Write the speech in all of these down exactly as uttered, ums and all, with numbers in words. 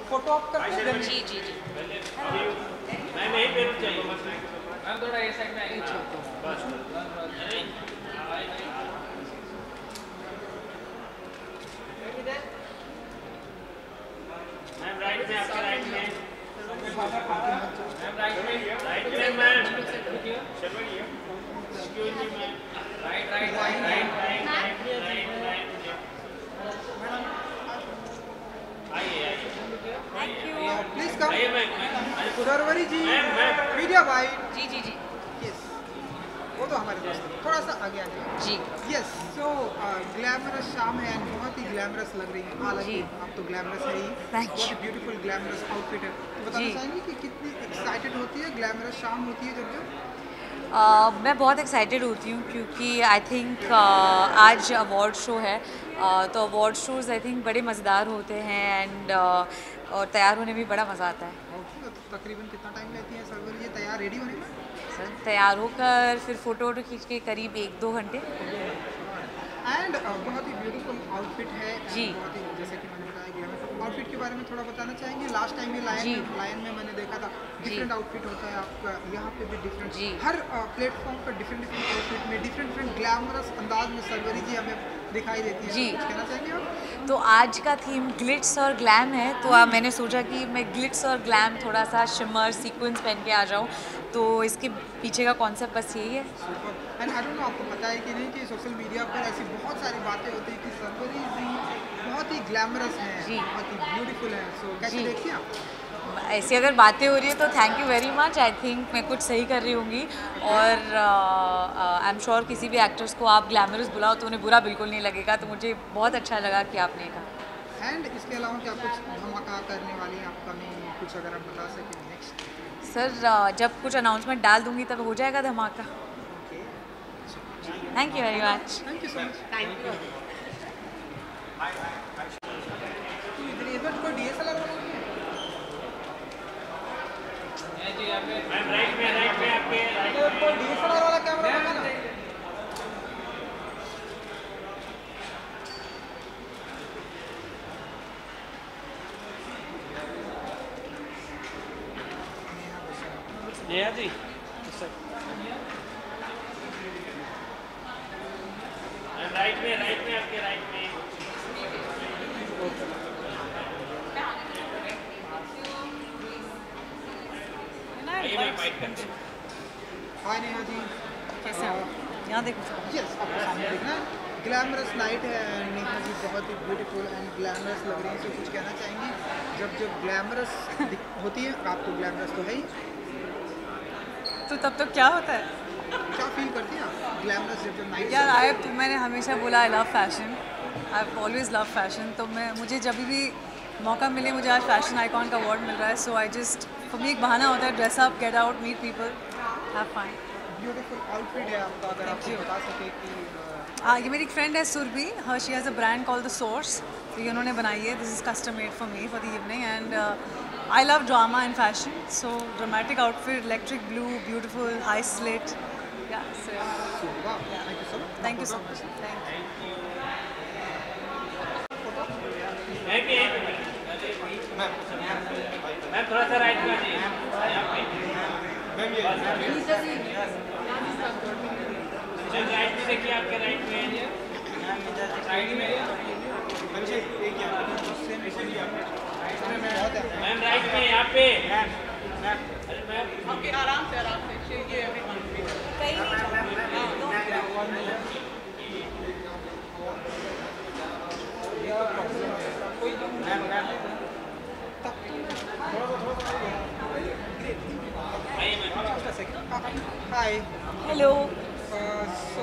Photo आप करते हैं? जी जी जी मैं नहीं पेड़ चाहिए मैम थोड़ा ये साइड में आइए। मैम राइट में आपके राइट में मैम राइट में राइट में ma'am excuse me ma'am right right right right right right right right आइए आइए थैंक यू प्लीज कम। आइए ma'am Sharvari ji ma'am ma'am media भाई। जी जी जी यस, वो तो हमारे दोस्त हैं। थोड़ा सा आगे आगे। जी यस, सो ग्लैमरस शाम है एंड बहुत ही ग्लैमरस लग रही है। हालांकि जी। आप तो ग्लैमरस है ही, Thank बहुत ही you. ब्यूटीफुल ग्लैमरस आउटफिट है। तो बताना जी। चाहेंगे कि कितनी एक्साइटेड होती है ग्लैमरस शाम होती है जब जब? Uh, मैं बहुत एक्साइटेड होती हूँ क्योंकि आई थिंक uh, आज अवार्ड शो है uh, तो अवार्ड शोज़ आई थिंक बड़े मज़ेदार होते हैं एंड uh, और तैयार होने में बड़ा मज़ा आता है। ओके, तो तकरीबन कितना टाइम लेती है सरवरी ये तैयार रेडी होने में? सर तैयार होकर फिर फ़ोटो वोटो खींच के करीब एक दो घंटे। एंड बहुत ही ब्यूटीफुल आउटफिट है and जी। बहुत ही जैसे कि मैंने बताया ग्लैमर आउटफिट के बारे में थोड़ा बताना चाहेंगे। लास्ट टाइम ये जी। लायन लायन में मैंने देखा था डिफरेंट आउटफिट होता है आपका, यहाँ पे भी डिफरेंट, जी। हर प्लेटफॉर्म पर डिफरेंट डिफरेंट आउटफिट में डिफरेंट डिफरेंट ग्लैमरस अंदाज में सरवरी जी हमें दिखाई देती है। जी। तो कुछ कहना चाहेंगे आप? तो आज का थीम ग्लिट्स और ग्लैम है तो आ, मैंने सोचा कि मैं ग्लिट्स और ग्लैम थोड़ा सा शिमर सीक्वेंस पहन के आ जाऊँ, तो इसके पीछे का कॉन्सेप्ट बस यही है। एंड आई डोंट नो आपको पता है कि नहीं कि सोशल मीडिया पर ऐसी बहुत सारी बातें होती हैं कि सरवरी जी बहुत ही ग्लैमरस हैं, जी। बहुत ही ब्यूटीफुल हैं। सो कैसे जी। देखती हैं आप? ऐसी अगर बातें हो रही है तो thank you very much. I think मैं कुछ सही कर रही होंगी और आई एम श्योर किसी भी एक्टर्स को आप ग्लैमरस बुलाओ तो उन्हें बुरा बिल्कुल नहीं लगेगा, तो मुझे बहुत अच्छा लगा कि आपने कहा। एंड इसके अलावा क्या कुछ धमाका करने वाली हैं अपकमिंग, कुछ अगर आप बता सकें नेक्स्ट? सर uh, जब कुछ अनाउंसमेंट डाल दूंगी तब हो जाएगा धमाका। Okay, thank you very much. Thank you so much. Thank you. इधर इधर कोई डीएसएलआर वाला नहीं है? मैम राइट में राइट में आपके राइट इधर कोई डीएसएलआर वाला कैमरा होगा ना? नेहा जी राइट में राइट में आपके राइट में आइए मैं फाइट करते हैं। हाय नेहा जी, कैसे हो? यहाँ देखो। यस आपको सामने देखना है। ग्लैमरस नाइट है and नेहा जी बहुत ही ब्यूटीफुल एंड ग्लैमरस लग रही है। सो कुछ कहना चाहेंगी? जब जब ग्लैमरस होती है, आप तो ग्लैमरस तो है ही, तो तब तक क्या होता है क्या फील करती हैं आप ग्लैमरस जब जब नाइट? यार? आई तो मैंने हमेशा बोला I love fashion, I have always love fashion. तो मैं मुझे जब भी मौका मिले, मुझे आज फैशन आइकॉन का अवार्ड मिल रहा है, सो आई जस्ट फॉर मी एक बहाना होता है dress up, get out, meet people, have fun. Beautiful outfit है आपका, अगर आप you. बता सके कि अ, हाँ, ये मेरी एक फ्रेंड है Surbhi, her she has a brand called the source, तो ये उन्होंने बनाई है। This is custom made for me for the evening and I love drama and fashion, so dramatic outfit, electric blue, beautiful high slit, या so वाह, thank you so much. Thank you so much, thank you. मैं भी यहीं पे ma'am ma'am थोड़ा सा right में आ जाइए यहाँ पे चल राइट में देखिए आपके राइट में साइड में बहुत है। मैम राइट में यहाँ पे अरे मैम ओके आराम से आराम से शेयर कहीं आइए ma'am hi, hello. So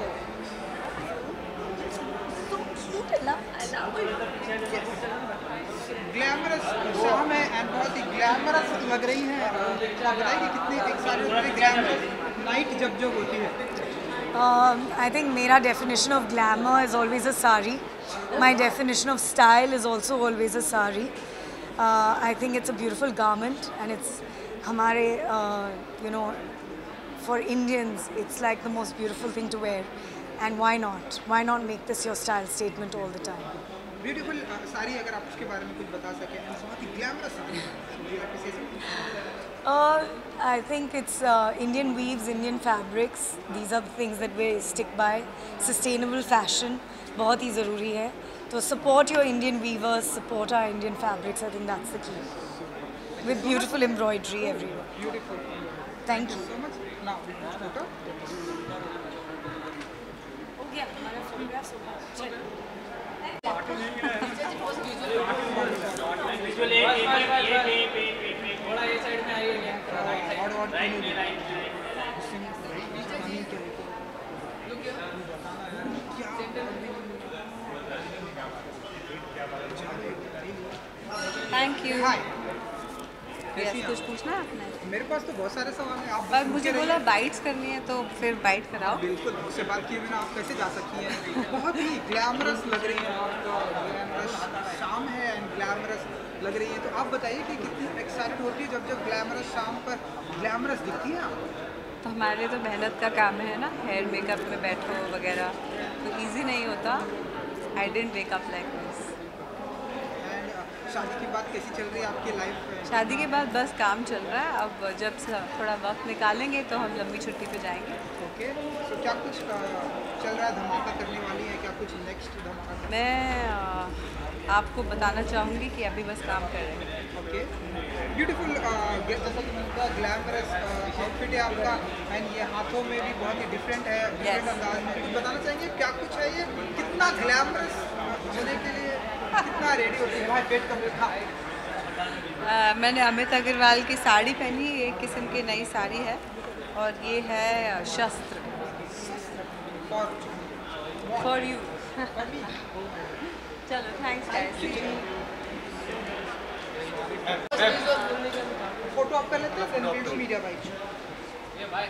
glamorous शाम है एंड बहुत ही ग्लैमरस लग रही है। आप बताइए कि कितनी एक्साइटेड होती है ग्लैमरस नाइट जब जब होती है? Um, I think मेरा definition of glamour is always a sari. My definition of style is also always a sari. Uh, I think it's a beautiful garment and it's हमारे uh, you know for Indians it's like the most beautiful thing to wear. And why not? Why not make this your style statement all the time? Beautiful sari, अगर आप उसके बारे में कुछ बता सकें, बहुत ही ग्लैमरस साड़ी है। Uh, I think it's uh, Indian weaves, Indian fabrics. These are the things that we stick by. Sustainable fashion बहुत ही ज़रूरी है. तो support your Indian weavers, support our Indian fabrics. I think that's the key. With beautiful embroidery everywhere. Beautiful. Thank you. So much. Now, photo. हो गया हमारा photograph हो गया. चलो. विजुअल एक एक एक एक एक एक थोड़ा ये साइड में आइए क्या और और राइट में right thank you. Hi, yes, कुछ पूछना है आपने? मेरे पास तो बहुत सारे सवाल हैं, आप पर बस मुझे पूछते बोला रहिए। बाइट्स करनी है तो फिर बाइट कराओ। बिल्कुल, उससे बात किए बिना आप कैसे जा सकती हैं? बहुत ही ग्लैमरस लग रही हैं आप, तो ग्लैमरस शाम है एंड ग्लैमरस लग रही है। तो आप बताइए कि कितनी एक्साइटेड होती है जब जब ग्लैमरस शाम पर ग्लैमरस दिखती है आप? तो हमारे लिए तो मेहनत का काम है ना, हेयर मेकअप में बैठो वगैरह, तो इजी नहीं होता। I didn't wake up like this. And शादी की बात कैसी चल रही है आपकी लाइफ में? शादी के बाद बस काम चल रहा है। अब जब स- थोड़ा वक्त निकालेंगे तो हम लंबी छुट्टी पे जाएंगे। ओके, तो क्या कुछ अ, चल रहा है, धमाका करने वाली है क्या कुछ नेक्स्ट धमाका करने? मैं अ, आपको बताना चाहूँगी कि अभी बस काम कर रहे हैं। ओके, ब्यूटीफुल, जैसा कि मैंने कहा ग्लैमरस आउटफिट है आपका एंड ये हाथों में भी बहुत ही डिफरेंट है, डिफरेंट अंदाज में। कुछ बताना चाहेंगे क्या कुछ है ये, कितना ग्लैमरस होने के लिए कितना रेडी होती है? भाई पेट कम रखा है। अ, मैंने अमित अग्रवाल की साड़ी पहनी, एक किस्म की नई साड़ी है, और ये है शस्त्र और फॉर यू। चलो, थैंक्स गाइस। फोटो आप कर लेते हैं फ्रेंड मीडिया बाइक। ये भाई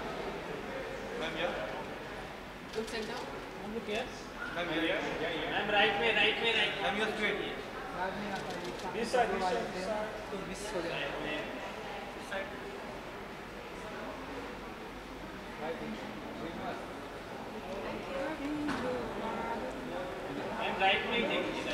कुछ चल जाओ हम लोग यस मैम राइट में राइट में right ma'am you straight this side तो मिस हो जाए। मैम राइट में देखिए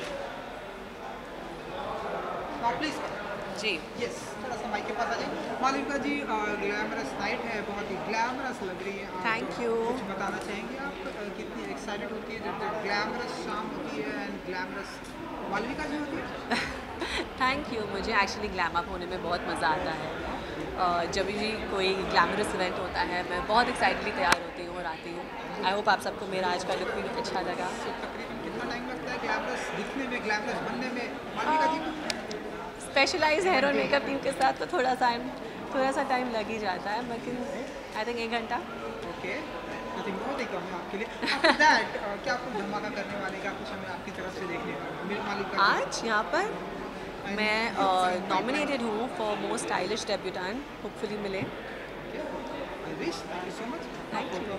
प्लीज जी, यस, थोड़ा सा माइक के पास आ जाइए। मालविका जी, ग्लैमरस नाइट है, बहुत ही ग्लैमरस लग रही है आप। Thank you. कुछ बताना चाहेंगे आप, अ, कितनी एक्साइटेड होती है जब जब ग्लैमरस शाम होती है एंड ग्लैमरस मालविका जी होती है? Thank you. मुझे एक्चुअली ग्लैम अप होने में बहुत मज़ा आता है। uh, जब भी कोई ग्लैमरस इवेंट होता है मैं बहुत एक्साइटली तैयार होती हूँ और आती हूँ। आई होप आप सबको मेरा आज का लुक भी अच्छा लगा। तो तकरीबन कितना टाइम लगता है ग्लैमरस दिखने में, ग्लैमरस बनने में मालविका जी को? स्पेशलाइज हेयर और मेकअप टीम के साथ तो थोड़ा सा थोड़ा सा टाइम लग ही जाता है, लेकिन आई थिंक एक घंटा। ओके, आई थिंक बहुत ही कम है आपके लिए। आफ्टर दैट क्या कुछ धमाका करने वाले, क्या कुछ हमें आपकी तरफ से देखने को मिल मालविका? आज यहाँ पर मैं नॉमिनेटेड हूँ for most stylish debutante, hopefully मिले। I wish, thank you so much. Thank you.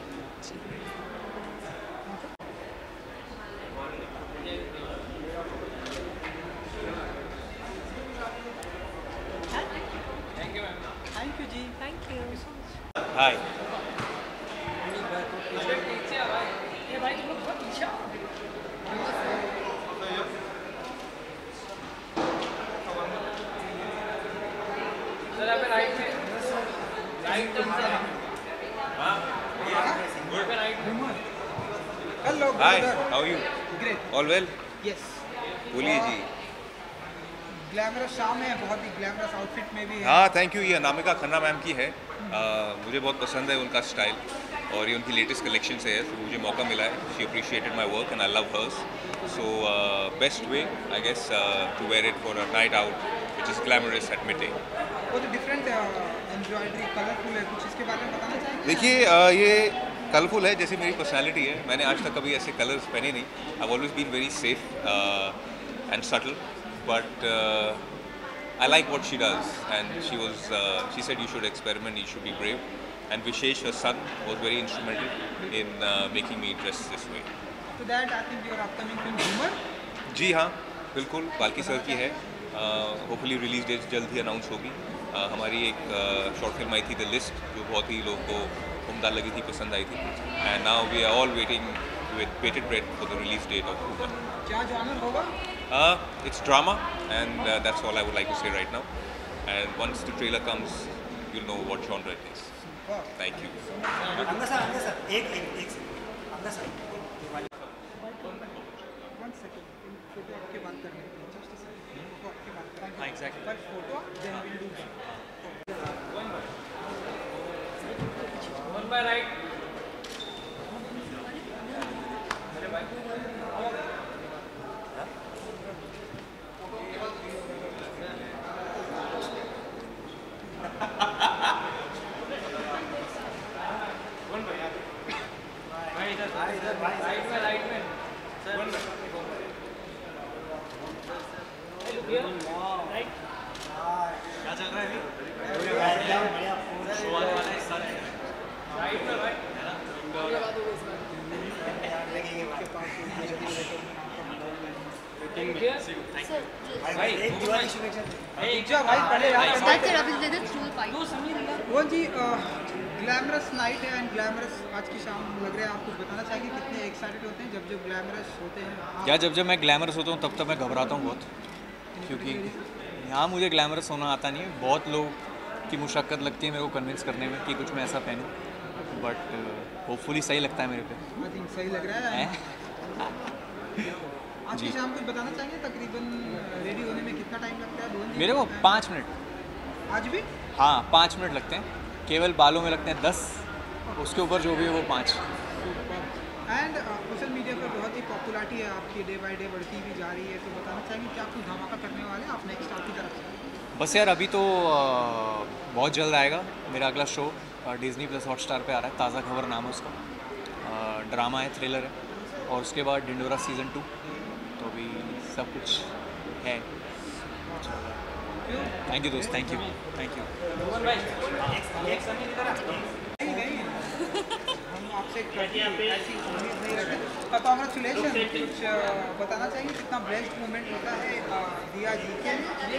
Thank you जी। Thank you. हाय। ये भाई तुम लोग बहुत पीछे आओ। सर आप राइट में राइट टर्न से हां ये पे राइट में hello hi, brother. How you? Great. All well? Yes, बोलिए जी। ग्लैमरस शाम है, बहुत ही ग्लैमरस आउटफिट में भी है। हाँ, थैंक यू। ये अनामिका खन्ना मैम की है। आ, मुझे बहुत पसंद है उनका स्टाइल और ये उनकी लेटेस्ट कलेक्शन से है, तो मुझे मौका मिला है। She appreciated my work and I love hers. So best way I guess to wear it for a night out which is glamorous at mid day. वो तो डिफरेंट एम्ब्रॉयडरी कलरफुल है, कुछ इसके बारे में बताना चाहेंगे? देखिए, आ, ये कलरफुल है जैसे मेरी पर्सनैलिटी है। मैंने आज तक कभी ऐसे कलर्स पहने नहीं। I always been very safe and subtle, but I like what she does, and she was. Uh, she said you should experiment, you should be brave. And Vishesh, her son, was very instrumental in uh, making me dress this way. To that, I think your upcoming film Humor. जी हाँ, बिल्कुल Balki sir की है। Hopefully release date जल्द ही announce होगी। uh, हमारी एक short film आई थी द लिस्ट, जो बहुत ही लोगों को उम्दा लगी थी, पसंद आई थी। And now we are all waiting with bated breath for the release date of Uma. क्या जॉनर होगा? Uh, it's drama, and uh, that's all I would like to say right now. And once the trailer comes, you'll know what genre it is. Thank you. अंदर sir अंदर sir एक एक एक अंदर sir One second. Photo आपके बात करने हैं. Just a second. फोटो आपके बात करने हैं. हाँ, exactly. But photo, then we'll do that. One by right. Right में राइट में सर वन राइट क्या चल रहा है अभी वाला हिस्सा राइट में राइट एक दिवाली शुभेच्छा जा भाई पहले यार That's वो जी ग्लैमरस नाइट है एंड ग्लैमरस आज की शाम लग रहा है. आप कुछ बताना चाहेंगे कितने एक्साइटेड होते हैं जब जब ग्लैमरस होते हैं? आप- या जब जब मैं ग्लैमरस होता हूँ तब तक मैं घबराता हूँ बहुत, क्योंकि यहाँ मुझे ग्लैमरस होना आता नहीं है. बहुत लोग की मुशक्क़त लगती है मेरे को कन्विंस करने में कि कुछ मैं ऐसा पहनूं, बट होपफुली सही लगता है मेरे पे. आई थिंक सही लग रहा है. आज की जी. शाम कुछ बताना चाहेंगे तकरीबन रेडी होने में कितना टाइम लगता है? दो मेरे को पाँच मिनट आज भी हाँ पाँच मिनट लगते हैं. केवल बालों में लगते हैं दस, उसके ऊपर जो भी है वो पाँच. एंड सोशल मीडिया पर बहुत ही पॉपुलैरिटी है आपकी, डे बाय डे बढ़ती भी जा रही है. तो बताना चाहेंगे क्या कुछ धमाका करने वाले हैं आप नेक्स्ट आपकी तरफ से? बस यार अभी तो आ, बहुत जल्द आएगा मेरा अगला शो. डिज़नी प्लस हॉटस्टार पे आ रहा है. ताज़ा खबर नाम है उसका. ड्रामा है, थ्रिलर है, और उसके बाद डिंडोरा सीज़न टू. तो अभी सब कुछ है. थैंक यू दोस्त, थैंक यू थैंक यू. हम आपसे कभी ऐसी उम्मीद नहीं रखते. कॉन्ग्रेचुलेशन. कुछ अ, बताना चाहेंगे कितना बेस्ट मोमेंट होता है अ, दिया जी के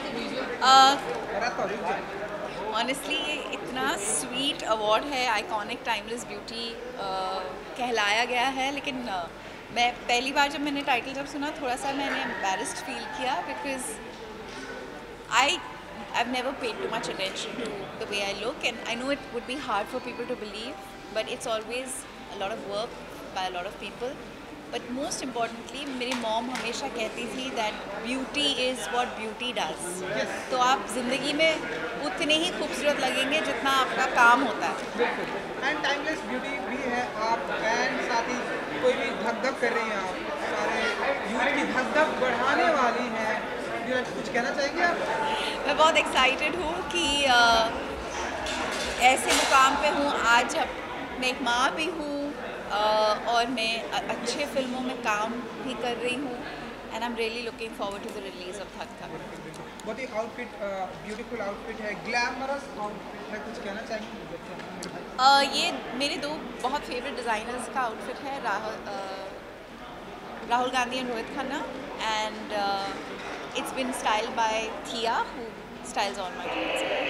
रात रुक जाए. ऑनेस्टली ये इतना स्वीट अवार्ड है, आइकॉनिक टाइमलेस ब्यूटी कहलाया गया है. लेकिन uh, मैं पहली बार जब मैंने टाइटल जब सुना थोड़ा सा मैंने एम्बैरेस्ड फील किया, because I I've never paid too much attention to the way I look, and I know it would be hard for people to believe, but it's always a lot of work by a lot of people. But most importantly, मेरी mom हमेशा कहती थी that beauty is what beauty does. तो आप ज़िंदगी में उतने ही खूबसूरत लगेंगे जितना आपका काम होता है. बिल्कुल. एंड टाइमलेस ब्यूटी भी है आप, एंड साथ ही कोई भी धक धक कर रही हैं आप, सारे यूथ की धक धक बढ़ाने वाली हैं. कुछ कहना चाहेंगे आप? मैं बहुत एक्साइटेड हूँ कि uh, ऐसे मुकाम पे हूँ आज. अब मैं एक माँ भी हूँ uh, और मैं अच्छे फिल्मों में काम भी कर रही हूँ, and I am really looking forward to the release of थक थक. बहुत ही आउटफिट, ब्यूटीफुल आउटफिट है, ग्लैमरस आउटफिट है. कुछ कहना चाहेंगे? uh, ये मेरे दो बहुत फेवरेट डिज़ाइनर्स का आउटफिट है, Rahul uh, Rahul Gandhi and Rohit Khanna, and it's been styled by Thea, who styles all my clothes.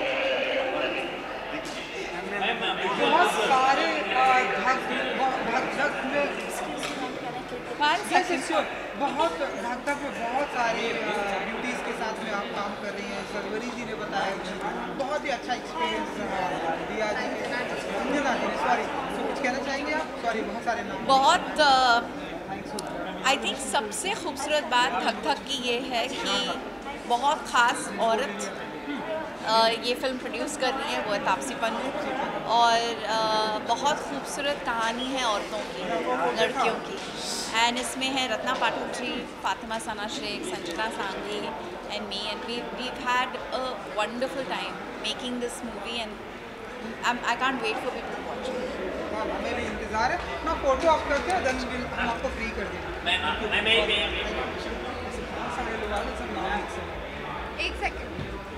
बहुत सारे धक धक धक में yes, yes, sure. बहुत धक धक में बहुत सारे ब्यूटीज़ के साथ में आप काम कर रही हैं. सरवरी जी ने बताया कि बहुत ही अच्छा एक्सपीरियंस दिया जी संजना जी ने. सॉरी, तो कुछ कहना चाहेंगे आप? सॉरी, बहुत सारे नाम. बहुत आई थिंक सबसे खूबसूरत बात थक थक की ये है कि बहुत ख़ास औरत uh, ये फिल्म प्रोड्यूस कर रही है, वो है तापसी पन्नू. और uh, बहुत खूबसूरत कहानी है औरतों की, लड़कियों की. एंड इसमें है रत्ना पाठक जी, फातिमा सना Shaikh, Sanjana Sanghi and me, and we we had a wonderful time making this movie, and I can't wait for people to watch. हमें भी इंतज़ार है ना. फोटो आप करते हैं, देन विल हम आपको फ्री कर देंगे. मैं मैं मैं सारे लोग आ रहे हैं, सब नाम लिख सकते हैं. एक सेकेंड.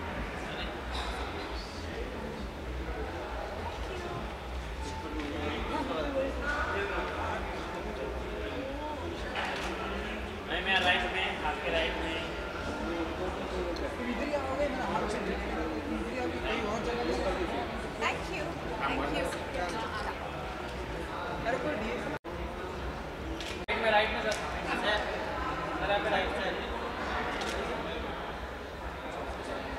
मैं मैं राइट में, आपके राइट में. इधर ही आओगे, मेरा हाथ से इधर ही आओगे, कहीं और जगह नहीं कर दीजिए. Thank you thank you. अरे कोई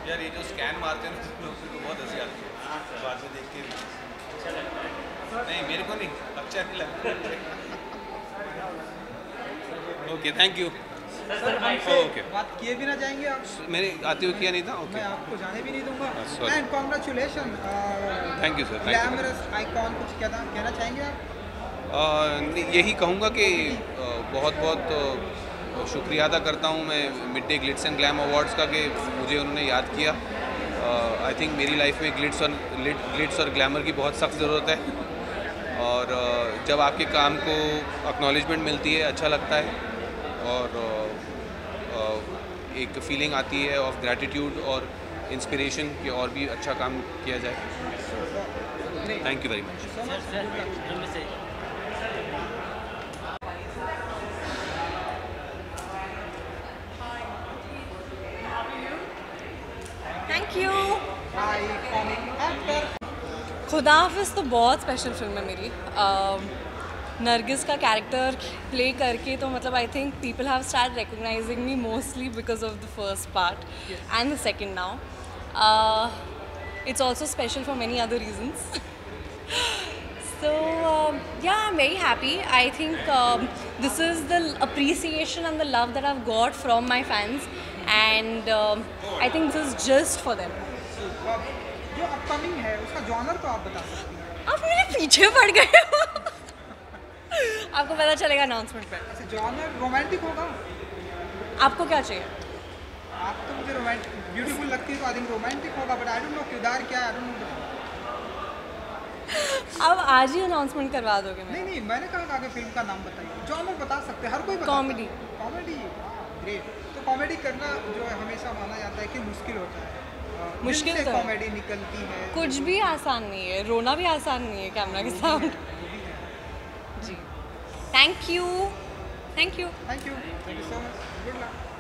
यार ये जो स्कैन मारते हैं ना लोग को बहुत हंसी आती है बाद में देख के भी। नहीं मेरे को नहीं अच्छा नहीं लगता। Okay thank you. सर हमसे ओके बात किए भी ना जाएंगे आप, मैंने आते हुए किया नहीं था। ओके मैं आपको जाने भी नहीं दूंगा। sorry. And congratulation. Thank you sir. Glamorous icon, कुछ कहना कहना चाहेंगे आप? यही कहूँगा कि अ, बहुत बहुत अ, शुक्रिया अदा करता हूँ मैं Mid Day glitz and glam awards का कि मुझे उन्होंने याद किया। आई थिंक मेरी लाइफ में ग्लिट्स और ग्लिट्स और ग्लैमर की बहुत सख्त ज़रूरत है और uh, जब आपके काम को एक्नॉलेजमेंट मिलती है अच्छा लगता है और uh, uh, एक फीलिंग आती है ऑफ ग्रैटिट्यूड और इंस्पिरेशन कि और भी अच्छा काम किया जाए। Thank you very much. Thank you. Iconic actor. खुदा हाफिज़ तो बहुत स्पेशल फिल्म है मेरी। uh, नरगिस का कैरेक्टर प्ले करके तो मतलब I think people have start recognising me mostly because of the first part and the second now. It's also special for many other reasons. So um, yeah, I'm very happy. I think um, this is the appreciation and the love that I've got from my fans, and um, I think this is just for them. जो upcoming है उसका genre तो आप बता सकती हैं? आप मेरे पीछे पड़ गए हो। आपको पता चलेगा अनाउंसमेंट पे। ऐसे जॉनर रोमांटिक होगा? आपको क्या चाहिए? आप तो मुझे रोमांटिक ब्यूटीफुल लगती है तो आई थिंक रोमांटिक होगा, बट आई डोंट नो किरदार क्या है, आई डोंट नो। अब आज ही अनाउंसमेंट करवा दोगे? नहीं नहीं मैंने कहा आगे फिल्म का नाम बताइए, जॉनर बता सकते हैं, हर कोई बता। कॉमेडी। Comedy, great. तो कॉमेडी करना जो है हमेशा माना जाता है कि मुश्किल होता है। मुश्किल से तो कॉमेडी निकलती है। कुछ भी आसान नहीं है, रोना भी आसान नहीं है कैमरा के सामने। जी thank you. Thank you. Thank you. Thank you so much. Good luck.